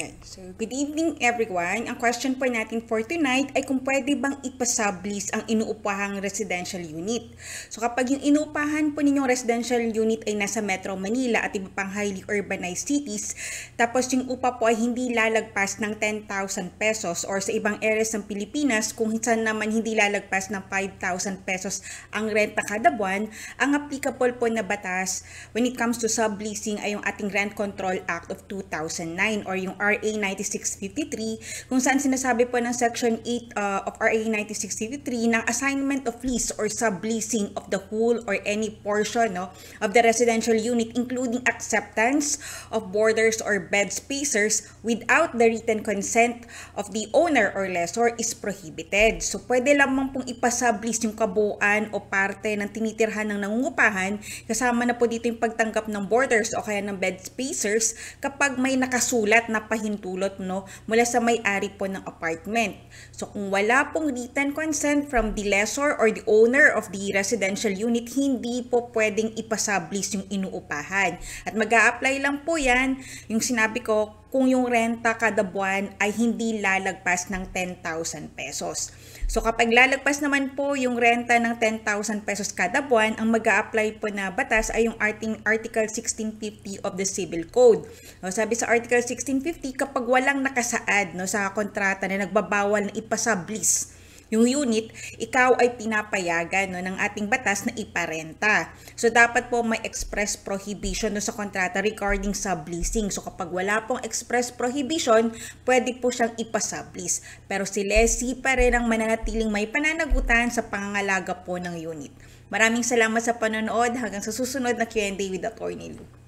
So, good evening everyone. Ang question po natin for tonight ay kung pwede bang ipa-sublease ang inuupahang residential unit. So, kapag yung inuupahan po ninyong residential unit ay nasa Metro Manila at iba pang highly urbanized cities, tapos yung upa po ay hindi lalagpas ng 10,000 pesos or sa ibang areas ng Pilipinas, kung saan naman hindi lalagpas ng 5,000 pesos ang renta kada buwan, ang applicable po na batas when it comes to subleasing ay yung ating Rent Control Act of 2009 or yung RA 9653, kung saan sinasabi po ng Section 8 of RA 9653 ng assignment of lease or subleasing of the whole or any portion of the residential unit, including acceptance of borders or bed spacers without the written consent of the owner or lessor is prohibited. So pwede lamang pong ipasublease yung kabuuan o parte ng tinitirhan ng nangungupahan, kasama na po dito yung pagtanggap ng borders o kaya ng bed spacers kapag may nakasulat na pahintulot mula sa may-ari po ng apartment. So kung wala pong written consent from the lessor or the owner of the residential unit, hindi po pwedeng ipasublease yung inuupahan. At mag-a-apply lang po yan, yung sinabi ko, kung yung renta kada buwan ay hindi lalagpas ng 10,000 pesos. So kapag lalagpas naman po yung renta ng 10,000 pesos kada buwan, ang mag-a-apply po na batas ay yung Article 1650 of the Civil Code. So, sabi sa Article 1650, kapag walang nakasaad sa kontrata na nagbabawal na ipasublease yung unit, ikaw ay pinapayagan ng ating batas na iparenta. So, dapat po may express prohibition sa kontrata regarding subleasing. So, kapag wala pong express prohibition, pwede po siyang ipasublease. Pero si lessee pa rin ang mananatiling may pananagutan sa pangangalaga po ng unit. Maraming salamat sa panonood. Hanggang sa susunod na Q&A with Attorney Lou.